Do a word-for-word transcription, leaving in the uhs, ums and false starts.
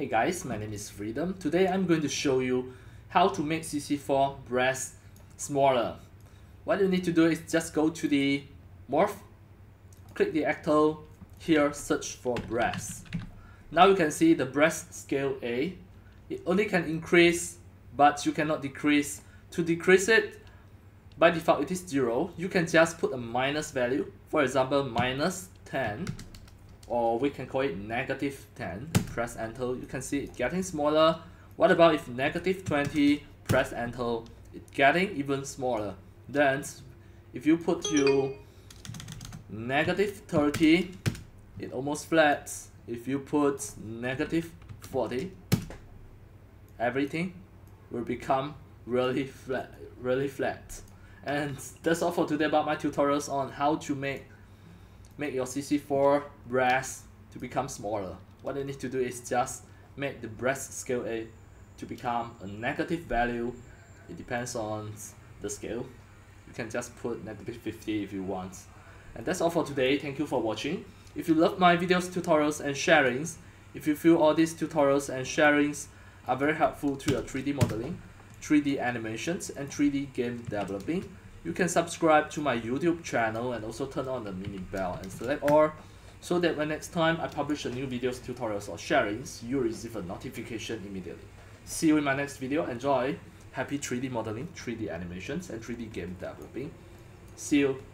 Hey guys, my name is Freedom. Today I'm going to show you how to make C C four breast smaller. What you need to do is just go to the morph, click the actor, here search for breast. Now you can see the breast scale A. It only can increase but you cannot decrease. To decrease it, by default it is zero. You can just put a minus value, for example minus ten, or we can call it negative ten. Press enter, you can see it getting smaller. What about if negative twenty, press enter, it's getting even smaller. Then if you put you negative thirty, it almost flat. If you put negative forty, everything will become really flat, really flat. And that's all for today about my tutorials on how to make make your C C four breast to become smaller. What you need to do is just make the breast scale A to become a negative value. It depends on the scale. You can just put negative fifty if you want. And that's all for today. Thank you for watching. If you love my videos, tutorials and sharings, if you feel all these tutorials and sharings are very helpful to your three D modeling, three D animations and three D game developing, you can subscribe to my YouTube channel and also turn on the mini bell and select all, so that when next time I publish a new videos, tutorials or sharings, you receive a notification immediately. See you in my next video. Enjoy! Happy three D modeling, three D animations and three D game developing. See you!